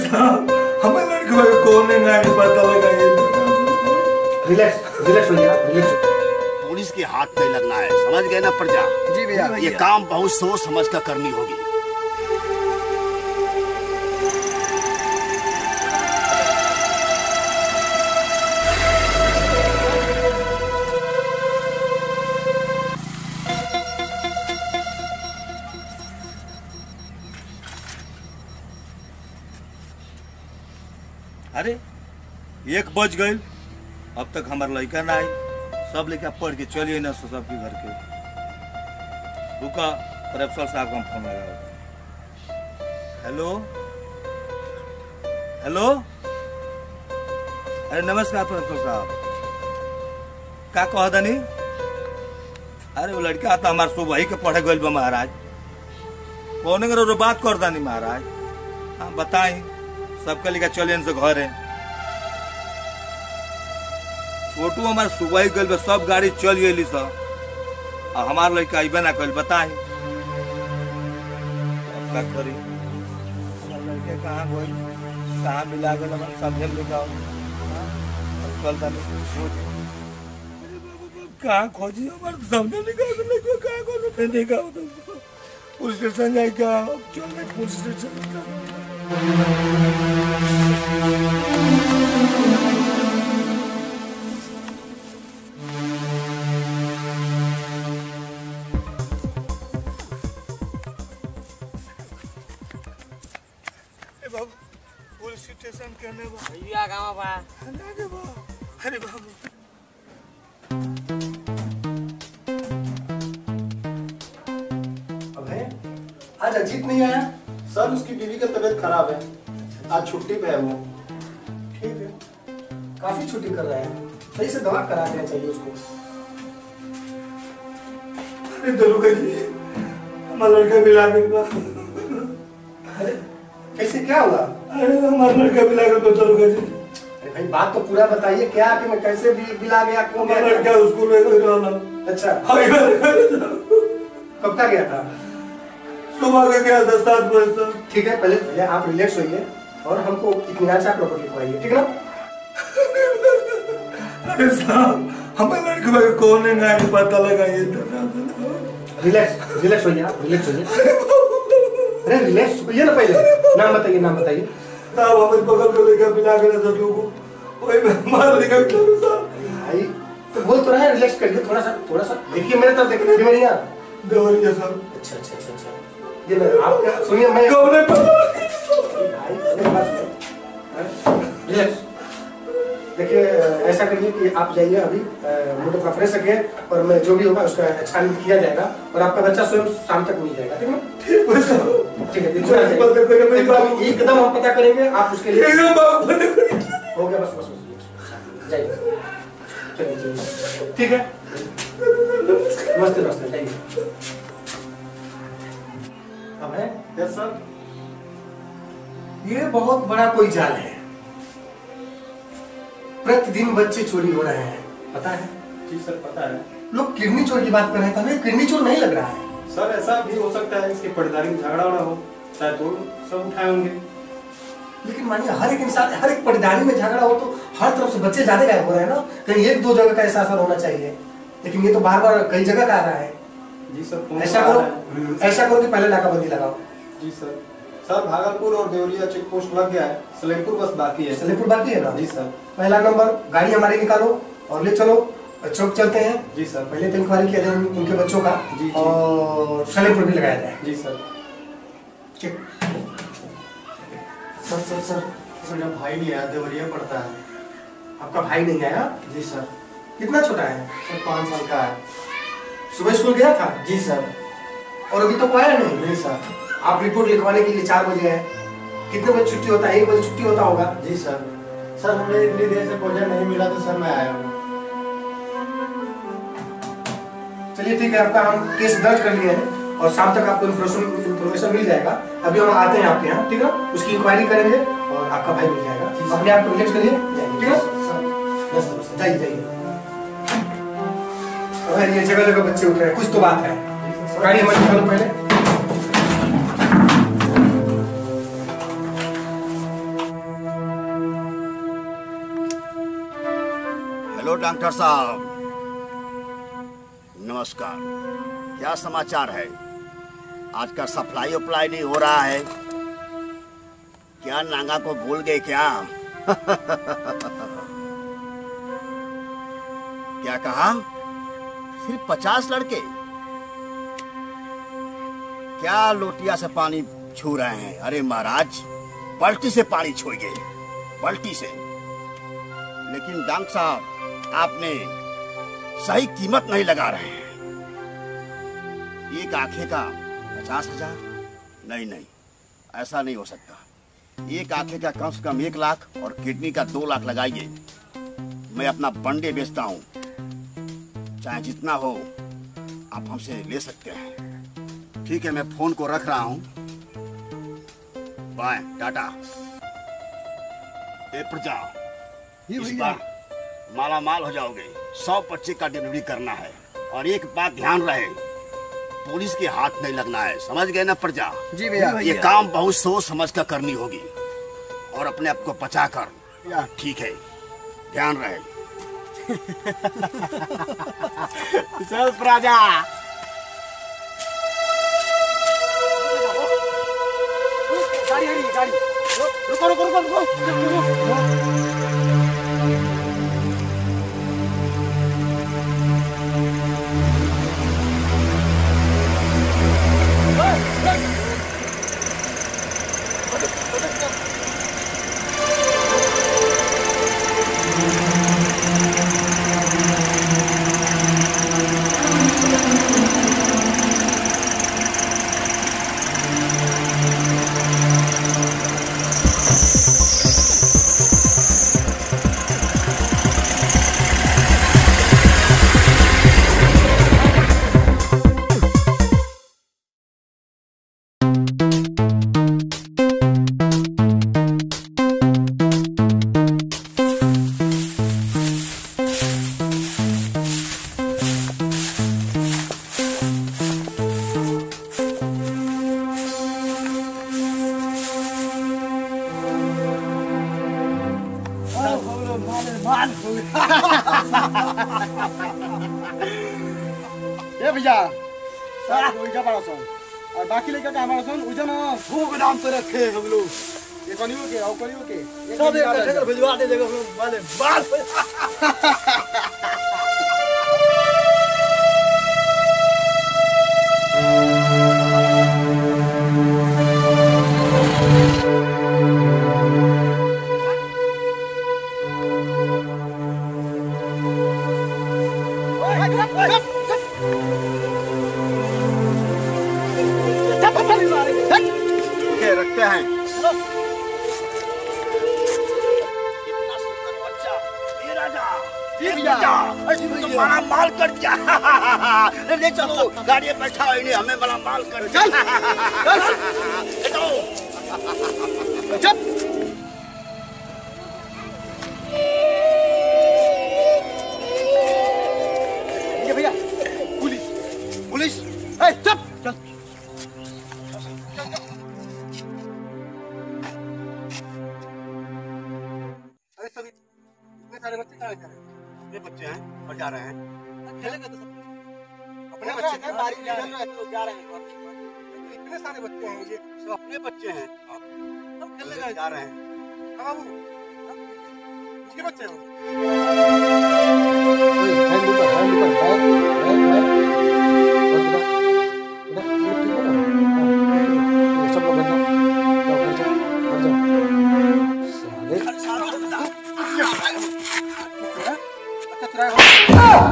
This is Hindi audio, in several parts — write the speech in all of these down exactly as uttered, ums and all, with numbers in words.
साहब हमें लड़के को कौन है ना पता लगा ये। रिलैक्स रिलैक्स हो जा रिलैक्स। पुलिस के हाथ नहीं लगना है, समझ गए ना प्रजा? जी भैया। ये काम बहुत सोच समझ कर करनी होगी। अरे एक बज गए, अब तक हमारे लड़का ना आई। सब लड़का पढ़ के चलिए ना सबके घर के। रुका प्रिंसिपल साहब को हम फोन लगा। हेलो हेलो, अरे नमस्कार प्रिंसिपल साहब, का कह दनी? अरे वो लड़का तो हमारे सुबह ही के पढ़े गए बा महाराज। कौन करो बात कर दानी महाराज? हाँ बताई, सबके लिखा चले इनसे घर है। छोटू हमारे सुबह ही गल, सब गाड़ी चल गई सब, और हमारे लड़का अबे ना कल। बताई क्या करी? लड़के कहाँ गई, कहाँ मिला गए, हम समझे लिखा चलता कहाँ खोजी हमारे समझे निकाल कहाँ को देखा पुलिस स्टेशन जाए क्या? चल रहे पुलिस स्टेशन। बाबू पुलिस स्टेशन करने भैया गाँव बा। अरे बाबू आज अजीत नहीं आया सर, उसकी बीवी का तबीयत खराब है, आज छुट्टी पे है वो। ठीक है, काफी छुट्टी कर रहा है, सही से दवा करा देना चाहिए उसको। अरे दरोगा जी हमारा लड़का मिला गया। अरे कैसे, क्या हुआ? अरे हमारा लड़का मिला गया तो दरोगा जी। अरे भाई बात तो पूरा बताइए, क्या कि मैं कैसे भी मिला गया, कौन गया? लड़का स्कूल में गया। अच्छा, कब का गया था? सुबह का गया था सात बजे से। ठीक है, पहले पहले आप रिलैक्स होइए और हमको इत्मीनान से प्रॉपर लिखवाइए, ठीक है ना? अरे साहब हमें लड़के को कौन है ना पता लगा ये। रिलैक्स रिलैक्स होइए आप, रिलैक्स होइए। अरे रिलैक्स होइए ना, पहले नाम बताइए, नाम बताइए। साहब हमें बगल को लेकर मिला के ना सब लोगों वही में मार लेकर साहब। भाई तो बोल तो रहा है रिलैक्स करिए, थोड़ा सा थोड़ा सा देखिए मेरे तरफ, देखिए देवरिया देवरिया साहब। अच्छा अच्छा अच्छा अच्छा, ये मैं आप क्या सुनिए, मैं कौन है भाई मेरे पास रिलैक्स। देखिए ऐसा करिए कि आप जाइए अभी, मुझे का फ्रेश रखिए और मैं जो भी होगा उसका छानबीन किया जाएगा और आपका बच्चा स्वयं शाम तक मिल जाएगा, ठीक है? ठीक है सर, ठीक है, एकदम एकदम हम पता करेंगे, आप उसके लिए हो गया। बस बस बस जाइए, चलिए ठीक है, नमस्ते नमस्ते, जाइए। अब है यस सर, ये बहुत बड़ा कोई जाल है, प्रतिदिन बच्चे चोरी हो रहे हैं, पता है? जी सर पता है। लोग किडनी चोर की बात कर रहे थे, हमें किडनी चोर नहीं लग रहा है सर। ऐसा भी हो सकता है इसके पटदारी में झगड़ा उड़ा हो, शायद तो सब उठाए होंगे। लेकिन मानिए हर एक इंसान, हर एक पटदारी में झगड़ा हो तो हर तरफ से बच्चे ज्यादा गायब हो रहे हैं ना, कहीं एक दो जगह का ऐसा असर होना चाहिए, लेकिन ये तो बार बार कई जगह का आ रहा है। जी सर, ऐसा करो ऐसा करो कि पहले नाकाबंदी लगाओ। जी सर। सर भागलपुर और देवरिया चेक पोस्ट लग गया है, सलेमपुर बस बाकी है। सलेमपुर बाकी है ना? जी सर। पहला नंबर गाड़ी हमारी निकालो और ले चलो, चौक चलते हैं। जी सर। पहले तो इंक्वायरी किया जाए उनके बच्चों का, जी और सलेमपुर भी लगाया जाए। जी सर। ठीक। सर सर सर मेरा भाई नहीं आया, देवरिया पढ़ता है। आपका भाई नहीं आया? जी सर। कितना छोटा है? सर पाँच साल का है। सुबह स्कूल गया था? जी सर। और अभी तक आया नहीं? नहीं सर। आप रिपोर्ट लिखवाने के लिए चार बजे है, कितने बजे छुट्टी होता है? एक बजे छुट्टी होता होगा। जी सर। सर हमें इतनी देर से प्रोजेक्ट नहीं मिला तो सर मैं आया हूँ। चलिए ठीक है, आपका हम केस दर्ज कर लिए हैं और शाम तक आपको इन्फॉर्मेशन इन्फॉर्मेशन मिल जाएगा। अभी हम आते हैं आपके यहाँ, ठीक है? उसकी इंक्वायरी करेंगे और आपका भाई मिल जाएगा। अपने आप को रिलैक्स करिए, ठीक है? जाइए जाइए। ये जगह जगह बच्चे उठ रहे हैं, कुछ तो बात है। गाड़ी हमारी निकालो पहले। डॉक्टर साहब, नमस्कार। क्या समाचार है? आजकल सप्लाई उप्लाई नहीं हो रहा है क्या? नांगा को भूल गए क्या? क्या कहा? सिर्फ पचास लड़के? क्या लोटिया से पानी छू रहे हैं? अरे महाराज, बाल्टी से पानी छूइए, बाल्टी से। लेकिन डॉक्टर साहब, आपने सही कीमत नहीं लगा रहे हैं। एक आंखें का पचास हजार? नहीं नहीं, ऐसा नहीं हो सकता। एक आंखें का कम से कम एक लाख और किडनी का दो लाख लगाइए। मैं अपना बंडे बेचता हूँ, चाहे जितना हो आप हमसे ले सकते हैं। ठीक है, मैं फोन को रख रहा हूँ। बाय, टाटा। ए प्रजा, इस बार माला माल हो जाओगे। सौ बच्चे का डिलीवरी करना है। और एक बात ध्यान रहे, पुलिस के हाथ नहीं लगना है, समझ गए ना प्रजा? जी भैया। ये काम बहुत सोच समझ कर करनी होगी और अपने आप को बचा कर। ठीक है, ध्यान रहे। चल प्रजा। गाड़ी गाड़ी रुको रुको रुको रुको। ए भैया, सारा उइजा पड़ा सन और बाकी लेकर के हमारा सन उइजा ना खूब नाम पे रखे हम लोग। ये कनियो के और कनियो के सब एक जगह भिजवा दे जगह वाले बाल। रखते हैं। इतना सुंदर बच्चा, ये राजा, ये राजा, बड़ा माल कर दिया। ले चलो, गाड़ी में बैठा इन्हें, हमें बड़ा माल कर दिया। चल, चल, ये भैया, पुलिस, पुलिस, ए चुप, चल। सारे बच्चे कहाँ जा रहे हैं? ये बच्चे हैं और जा रहे हैं। खेलेंगे तो सब अपने बच्चे हैं, बारी जा रहे हैं तो जा रहे हैं। इतने सारे बच्चे हैं, ये सब अपने बच्चे हैं। सब खेलने जा रहे हैं। हाँ बाबू, किसके बच्चे हैं? हैंड ऊपर, हैंड ऊपर, हैंड, हैंड, हैंड। और इधर, इधर, ठीक है ना? हाँ, सब लोग बैठ जाओ, जाओ, बैठ जाओ, बैठ जाओ। साले। अच्छा चुराए हो?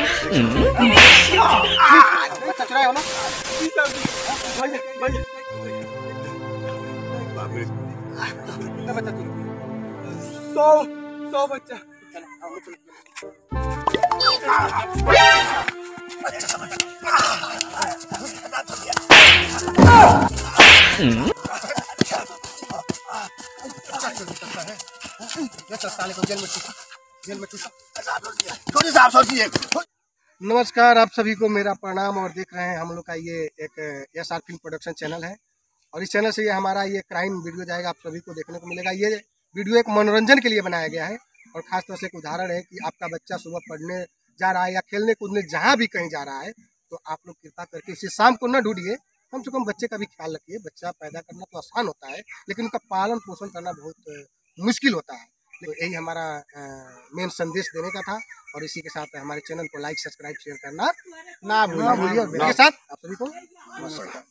अच्छा चुराए हो ना? भाई भाई कितना बच्चा तू? सौ सौ बच्चा। साले को जेल में जेल में नमस्कार, आप सभी को मेरा प्रणाम। और देख रहे हैं हम लोग का ये एक S R film production channel है और इस चैनल से ये हमारा ये क्राइम वीडियो जाएगा, आप सभी को देखने को मिलेगा। ये वीडियो एक मनोरंजन के लिए बनाया गया है और खास तौर से एक उदाहरण है कि आपका बच्चा सुबह पढ़ने जा रहा है या खेलने कूदने जहाँ भी कहीं जा रहा है, तो आप लोग कृपा करके उसे शाम को न ढूंढिए, कम से कम बच्चे का भी ख्याल रखिए। बच्चा पैदा करना तो आसान होता है, लेकिन उनका पालन पोषण करना बहुत मुश्किल होता है। तो यही हमारा मेन संदेश देने का था, और इसी के साथ हमारे चैनल को लाइक सब्सक्राइब शेयर करना ना भूलिए। और मेरे साथ आप सभी को नमस्कार।